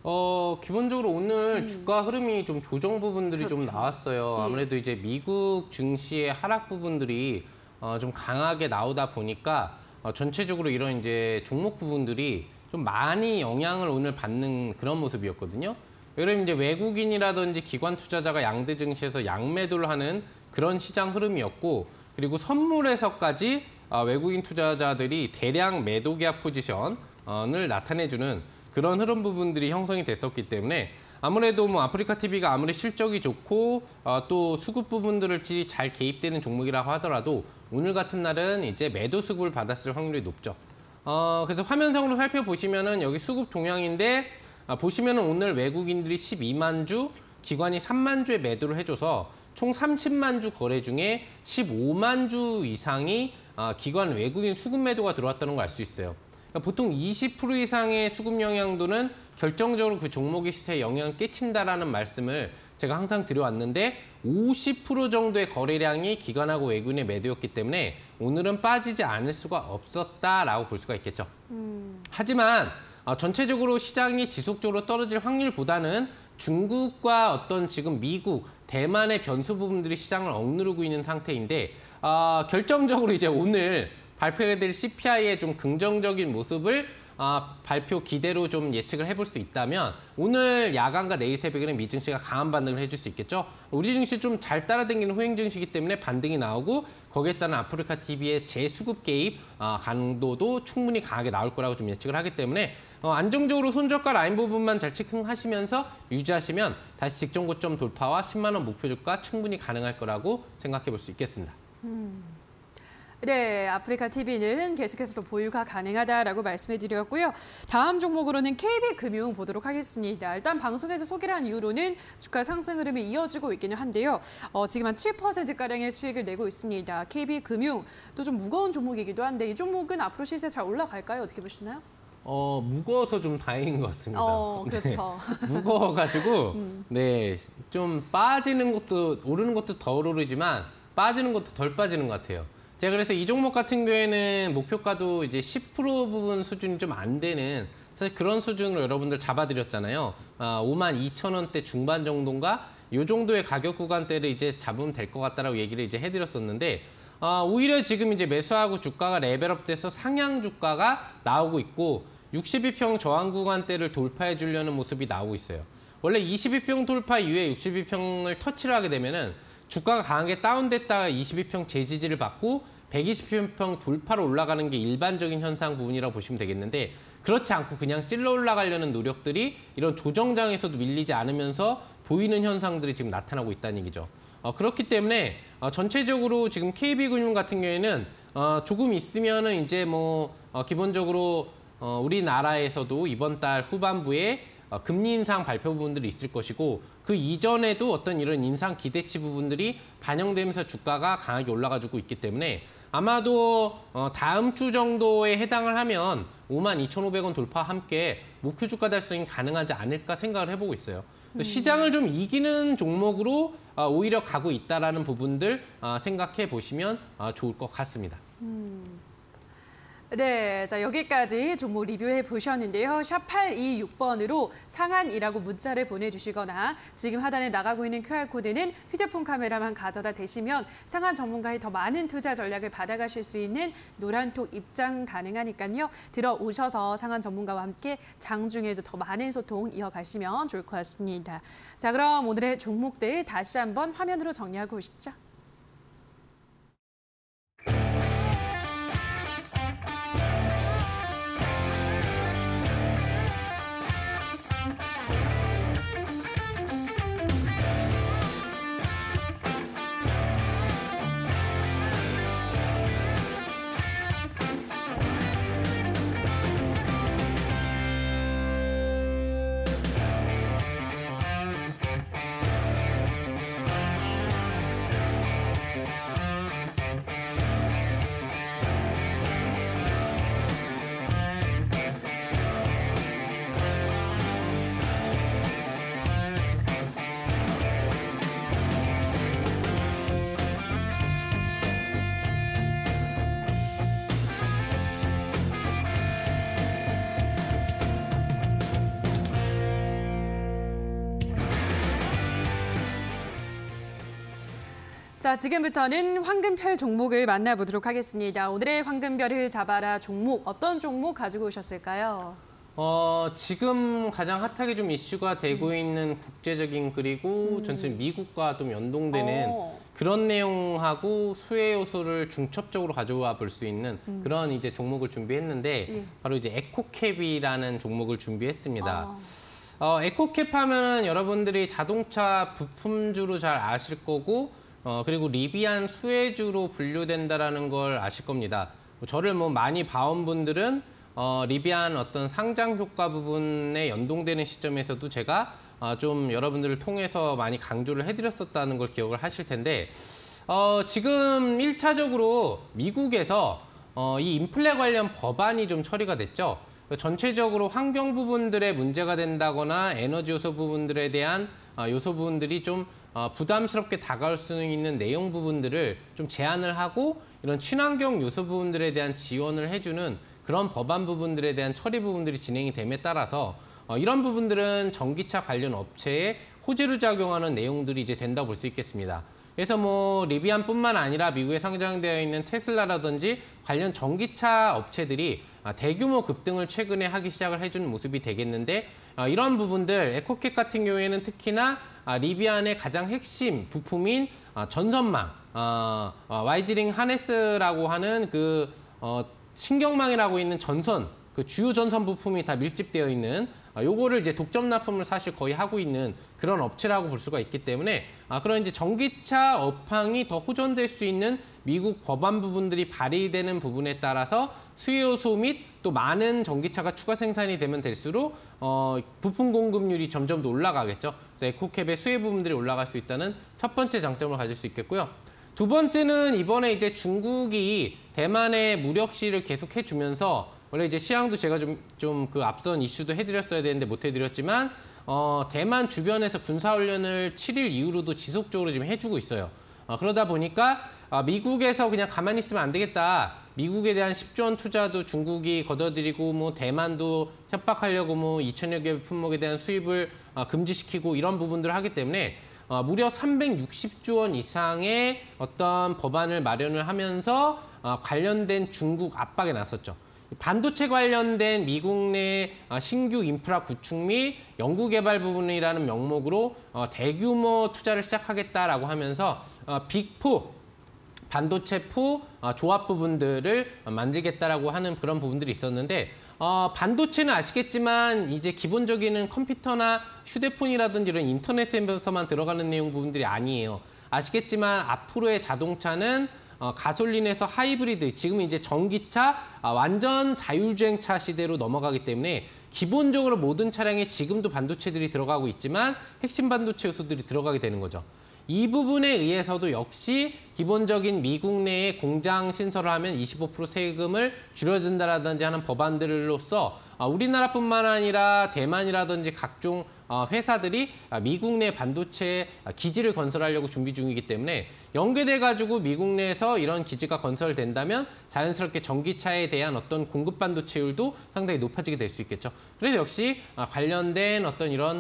기본적으로 오늘 주가 흐름이 좀 조정 부분들이 그렇죠. 좀 나왔어요. 아무래도 이제 미국 증시의 하락 부분들이 좀 강하게 나오다 보니까 전체적으로 이런 이제 종목 부분들이 좀 많이 영향을 오늘 받는 그런 모습이었거든요. 그럼 이제 외국인이라든지 기관 투자자가 양대 증시에서 양매도를 하는 그런 시장 흐름이었고, 그리고 선물에서까지 외국인 투자자들이 대량 매도 계약 포지션을 나타내주는 그런 흐름 부분들이 형성이 됐었기 때문에 아무래도 뭐 아프리카 TV가 아무리 실적이 좋고 또 수급 부분들을 잘 개입되는 종목이라고 하더라도 오늘 같은 날은 이제 매도 수급을 받았을 확률이 높죠. 그래서 화면상으로 살펴보시면은 여기 수급 동향인데 보시면은 오늘 외국인들이 12만 주, 기관이 3만 주의 매도를 해줘서 총 30만 주 거래 중에 15만 주 이상이 기관 외국인 수급 매도가 들어왔다는 걸 알 수 있어요. 그러니까 보통 20% 이상의 수급 영향도는 결정적으로 그 종목의 시세에 영향을 끼친다라는 말씀을 제가 항상 드려왔는데 50% 정도의 거래량이 기관하고 외국인의 매도였기 때문에 오늘은 빠지지 않을 수가 없었다라고 볼 수가 있겠죠. 하지만 전체적으로 시장이 지속적으로 떨어질 확률보다는 중국과 어떤 지금 미국, 대만의 변수 부분들이 시장을 억누르고 있는 상태인데 결정적으로 이제 오늘 발표가 될 CPI의 좀 긍정적인 모습을 발표 기대로 좀 예측을 해볼 수 있다면 오늘 야간과 내일 새벽에는 미 증시가 강한 반등을 해줄 수 있겠죠. 우리 증시 좀 잘 따라다니는 호행 증시이기 때문에 반등이 나오고 거기에 따른 아프리카 TV의 재수급 개입 강도도 충분히 강하게 나올 거라고 좀 예측을 하기 때문에 안정적으로 손절가 라인 부분만 잘 체크하시면서 유지하시면 다시 직전 고점 돌파와 10만 원 목표 주가 충분히 가능할 거라고 생각해 볼 수 있겠습니다. 네, 아프리카 TV는 계속해서 또 보유가 가능하다라고 말씀해드렸고요. 다음 종목으로는 KB금융 보도록 하겠습니다. 일단 방송에서 소개를 한 이후로는 주가 상승 흐름이 이어지고 있기는 한데요. 지금 한 7%가량의 수익을 내고 있습니다. KB금융, 또 좀 무거운 종목이기도 한데 이 종목은 앞으로 시세 잘 올라갈까요? 어떻게 보시나요? 무거워서 좀 다행인 것 같습니다. 그렇죠. 네, 무거워가지고 네, 좀 빠지는 것도 오르는 것도 더 오르지만 빠지는 것도 덜 빠지는 것 같아요. 제가 그래서 이 종목 같은 경우에는 목표가도 이제 10% 부분 수준이 좀 안 되는 사실 그런 수준으로 여러분들 잡아드렸잖아요. 52,000원대 중반 정도인가? 이 정도의 가격 구간대를 이제 잡으면 될 것 같다라고 얘기를 이제 해드렸었는데 오히려 지금 이제 매수하고 주가가 레벨업돼서 상향 주가가 나오고 있고 62평 저항 구간대를 돌파해 주려는 모습이 나오고 있어요. 원래 22평 돌파 이후에 62평을 터치를 하게 되면은 주가가 강하게 다운됐다가 22평 재지지를 받고 120평 돌파로 올라가는 게 일반적인 현상 부분이라고 보시면 되겠는데 그렇지 않고 그냥 찔러 올라가려는 노력들이 이런 조정장에서도 밀리지 않으면서 보이는 현상들이 지금 나타나고 있다는 얘기죠. 그렇기 때문에 전체적으로 지금 KB금융 같은 경우에는 조금 있으면은 이제 뭐 기본적으로 우리나라에서도 이번 달 후반부에 금리 인상 발표 부분들이 있을 것이고 그 이전에도 어떤 이런 인상 기대치 부분들이 반영되면서 주가가 강하게 올라가지고 있기 때문에 아마도 다음 주 정도에 해당을 하면 52,500원 돌파와 함께 목표 주가 달성이 가능하지 않을까 생각을 해보고 있어요. 시장을 좀 이기는 종목으로 오히려 가고 있다라는 부분들 생각해 보시면 좋을 것 같습니다. 네, 자 여기까지 종목 리뷰해 보셨는데요. 샵 826번으로 상한이라고 문자를 보내주시거나 지금 하단에 나가고 있는 QR코드는 휴대폰 카메라만 가져다 대시면 상한 전문가의 더 많은 투자 전략을 받아가실 수 있는 노란톡 입장 가능하니까요. 들어오셔서 상한 전문가와 함께 장중에도 더 많은 소통 이어가시면 좋을 것 같습니다. 자, 그럼 오늘의 종목들 다시 한번 화면으로 정리하고 오시죠. 자, 지금부터는 황금별 종목을 만나보도록 하겠습니다. 오늘의 황금별을 잡아라 종목, 어떤 종목 가지고 오셨을까요? 지금 가장 핫하게 좀 이슈가 되고 있는 국제적인 그리고 전체 미국과 좀 연동되는 그런 내용하고 수혜 요소를 중첩적으로 가져와 볼 수 있는 그런 이제 종목을 준비했는데 바로 이제 에코캡이라는 종목을 준비했습니다. 에코캡 하면은 여러분들이 자동차 부품주로 잘 아실 거고 그리고 리비안 수혜주로 분류된다라는 걸 아실 겁니다. 저를 뭐 많이 봐온 분들은 리비안 어떤 상장 효과 부분에 연동되는 시점에서도 제가 좀 여러분들을 통해서 많이 강조를 해드렸었다는 걸 기억을 하실 텐데 지금 1차적으로 미국에서 이 인플레 관련 법안이 좀 처리가 됐죠. 전체적으로 환경 부분들에 문제가 된다거나 에너지 요소 부분들에 대한 요소 부분들이 좀 부담스럽게 다가올 수 있는 내용 부분들을 좀 제한을 하고 이런 친환경 요소 부분들에 대한 지원을 해주는 그런 법안 부분들에 대한 처리 부분들이 진행이 됨에 따라서 이런 부분들은 전기차 관련 업체에 호재로 작용하는 내용들이 이제 된다고 볼 수 있겠습니다. 그래서 뭐 리비안뿐만 아니라 미국에 상장되어 있는 테슬라라든지 관련 전기차 업체들이 대규모 급등을 최근에 하기 시작을 해주는 모습이 되겠는데 이런 부분들 에코캡 같은 경우에는 특히나 리비안의 가장 핵심 부품인 전선망, 와이즈링 하네스라고 하는 그 신경망이라고 있는 전선, 그 주요 전선 부품이 다 밀집되어 있는 요거를 이제 독점 납품을 사실 거의 하고 있는 그런 업체라고 볼 수가 있기 때문에 그런 이제 전기차 업황이 더 호전될 수 있는 미국 법안 부분들이 발의되는 부분에 따라서 수요 요소 및 또 많은 전기차가 추가 생산이 되면 될수록 부품 공급률이 점점 더 올라가겠죠. 그래서 에코캡의 수혜 부분들이 올라갈 수 있다는 첫 번째 장점을 가질 수 있겠고요. 두 번째는 이번에 이제 중국이 대만의 무력 시위를 계속 해주면서 원래 이제 시황도 제가 좀 그 앞선 이슈도 해드렸어야 되는데 못 해드렸지만 대만 주변에서 군사훈련을 7일 이후로도 지속적으로 지금 해주고 있어요. 그러다 보니까 미국에서 그냥 가만히 있으면 안 되겠다. 미국에 대한 10조 원 투자도 중국이 걷어들이고 뭐 대만도 협박하려고 뭐 2천여 개 품목에 대한 수입을 금지시키고 이런 부분들을 하기 때문에 무려 360조 원 이상의 어떤 법안을 마련을 하면서 관련된 중국 압박에 나섰죠. 반도체 관련된 미국 내 신규 인프라 구축 및 연구개발 부분이라는 명목으로 대규모 투자를 시작하겠다라고 하면서 빅4, 반도체4 조합 부분들을 만들겠다라고 하는 그런 부분들이 있었는데 반도체는 아시겠지만 이제 기본적인 컴퓨터나 휴대폰이라든지 이런 인터넷에서만 들어가는 내용 부분들이 아니에요. 아시겠지만 앞으로의 자동차는 가솔린에서 하이브리드, 지금 이제 전기차, 완전 자율주행차 시대로 넘어가기 때문에 기본적으로 모든 차량에 지금도 반도체들이 들어가고 있지만 핵심 반도체 요소들이 들어가게 되는 거죠. 이 부분에 의해서도 역시 기본적인 미국 내에 공장 신설을 하면 25% 세금을 줄여준다라든지 하는 법안들로서 우리나라뿐만 아니라 대만이라든지 각종 회사들이 미국 내 반도체 기지를 건설하려고 준비 중이기 때문에 연계돼가지고 미국 내에서 이런 기지가 건설된다면 자연스럽게 전기차에 대한 어떤 공급 반도체율도 상당히 높아지게 될 수 있겠죠. 그래서 역시 관련된 어떤 이런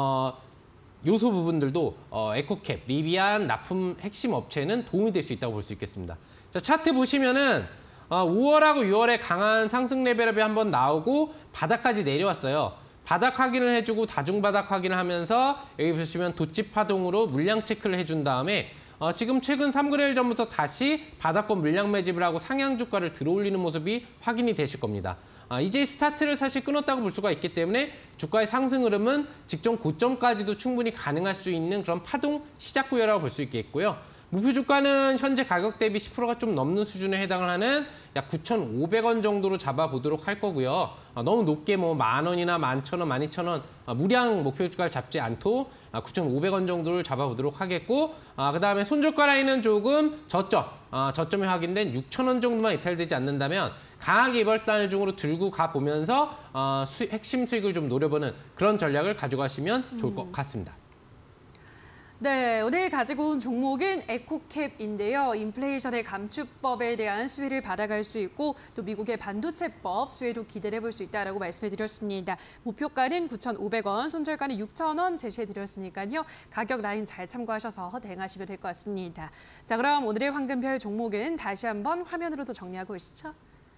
요소 부분들도 에코캡, 리비안 납품 핵심 업체는 도움이 될 수 있다고 볼 수 있겠습니다. 자, 차트 보시면은 5월하고 6월에 강한 상승 레벨업이 한번 나오고 바닥까지 내려왔어요. 바닥 확인을 해주고 다중바닥 확인을 하면서 여기 보시면 도치 파동으로 물량 체크를 해준 다음에 지금 최근 3거래일 전부터 다시 바닥권 물량 매집을 하고 상향 주가를 들어올리는 모습이 확인이 되실 겁니다. 이제 스타트를 사실 끊었다고 볼 수가 있기 때문에 주가의 상승 흐름은 직전 고점까지도 충분히 가능할 수 있는 그런 파동 시작 구요라고 볼 수 있겠고요. 목표 주가는 현재 가격 대비 10%가 좀 넘는 수준에 해당을 하는 약 9,500원 정도로 잡아보도록 할 거고요. 너무 높게 뭐 10,000원이나 11,000원, 12,000원 무량 목표 주가를 잡지 않고 9,500원 정도를 잡아보도록 하겠고 그다음에 손절가 라인은 조금 저점이 확인된 6,000원 정도만 이탈되지 않는다면 강하게 이번 달 중으로 들고 가보면서 핵심 수익을 좀 노려보는 그런 전략을 가져가시면 좋을 것 같습니다. 네, 오늘 가지고 온 종목은 에코캡인데요. 인플레이션의 감축법에 대한 수혜를 받아갈 수 있고 또 미국의 반도체법 수혜도 기대를 해볼 수 있다라고 말씀해드렸습니다. 목표가는 9,500원, 손절가는 6,000원 제시해드렸으니까요. 가격 라인 잘 참고하셔서 대응하시면 될 것 같습니다. 자, 그럼 오늘의 황금별 종목은 다시 한번 화면으로도 정리하고 오시죠.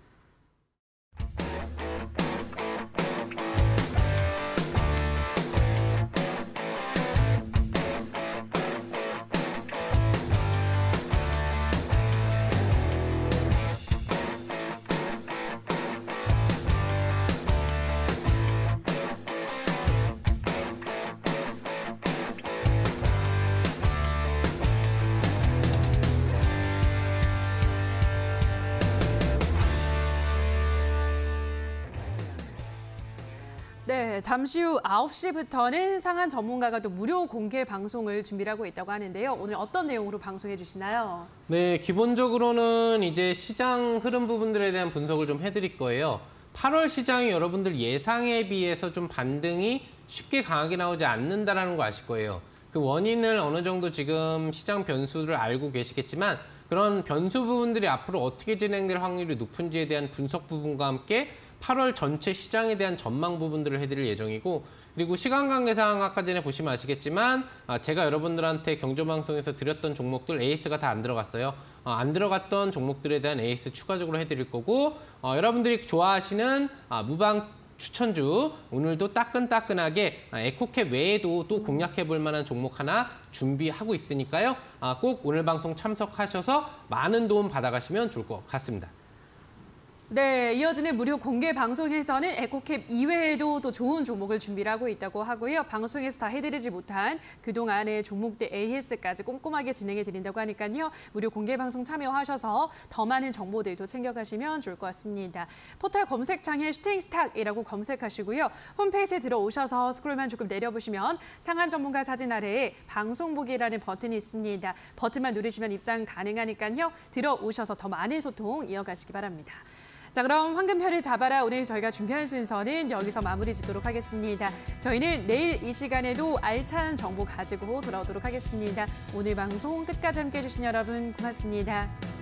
네, 잠시 후 9시부터는 상한 전문가가 또 무료 공개 방송을 준비하고 있다고 하는데요. 오늘 어떤 내용으로 방송해 주시나요? 네, 기본적으로는 이제 시장 흐름 부분들에 대한 분석을 좀 해드릴 거예요. 8월 시장이 여러분들 예상에 비해서 좀 반등이 쉽게 강하게 나오지 않는다는 거 아실 거예요. 그 원인을 어느 정도 지금 시장 변수를 알고 계시겠지만 그런 변수 부분들이 앞으로 어떻게 진행될 확률이 높은지에 대한 분석 부분과 함께 8월 전체 시장에 대한 전망 부분들을 해드릴 예정이고 그리고 시간 관계상 아까 전에 보시면 아시겠지만 제가 여러분들한테 경제방송에서 드렸던 종목들 AS가 다 안 들어갔어요. 안 들어갔던 종목들에 대한 AS 추가적으로 해드릴 거고 여러분들이 좋아하시는 무방 추천주 오늘도 따끈따끈하게 에코캡 외에도 또 공략해볼 만한 종목 하나 준비하고 있으니까요. 꼭 오늘 방송 참석하셔서 많은 도움 받아가시면 좋을 것 같습니다. 네, 이어지는 무료 공개 방송에서는 에코캡 이외에도 또 좋은 종목을 준비하고 있다고 하고요. 방송에서 다 해드리지 못한 그동안의 종목들 AS까지 꼼꼼하게 진행해 드린다고 하니까요. 무료 공개 방송 참여하셔서 더 많은 정보들도 챙겨가시면 좋을 것 같습니다. 포털 검색창에 슈팅스탁이라고 검색하시고요. 홈페이지에 들어오셔서 스크롤만 조금 내려보시면 상한 전문가 사진 아래에 방송 보기라는 버튼이 있습니다. 버튼만 누르시면 입장 가능하니까요. 들어오셔서 더 많은 소통 이어가시기 바랍니다. 자, 그럼 황금별을 잡아라. 오늘 저희가 준비한 순서는 여기서 마무리 짓도록 하겠습니다. 저희는 내일 이 시간에도 알찬 정보 가지고 돌아오도록 하겠습니다. 오늘 방송 끝까지 함께해 주신 여러분 고맙습니다.